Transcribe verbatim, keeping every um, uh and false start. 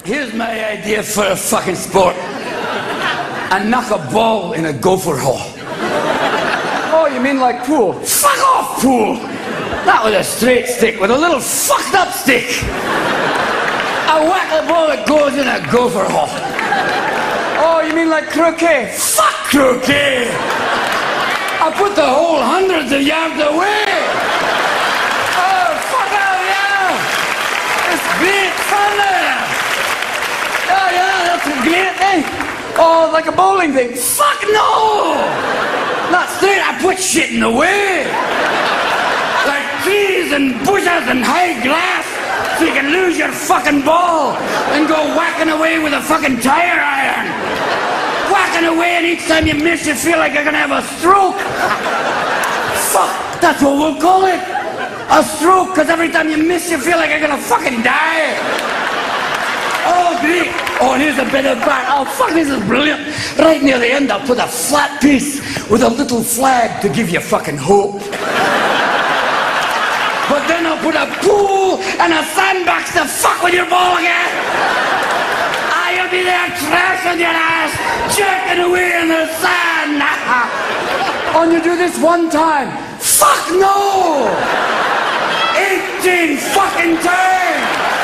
Here's my idea for a fucking sport. I knock a ball in a gopher hole. Oh, you mean like pool? Fuck off, pool! Not with a straight stick, with a little fucked up stick. I whack the ball that goes in a gopher hole. Oh, you mean like croquet? Fuck croquet! I put the whole hundreds of yards away. Oh, fuck out, yeah! It's great fun there. Oh, yeah, that's a great thing. Oh, like a bowling thing? Fuck no! Not straight, I put shit in the way. Like trees and bushes and high grass, so you can lose your fucking ball and go whacking away with a fucking tire iron. Whacking away, and each time you miss, you feel like you're gonna have a stroke. Fuck, that's what we'll call it. A stroke, because every time you miss, you feel like you're gonna fucking die. Oh, great. Oh, here's a bit of back. Oh, fuck, this is brilliant. Right near the end, I'll put a flat piece with a little flag to give you fucking hope. But then I'll put a pool and a sandbox to fuck with your ball again. Ah, you'll be there trashing your ass, jerking away in the sand. Oh, and you do this one time? Fuck no! eighteen fucking times!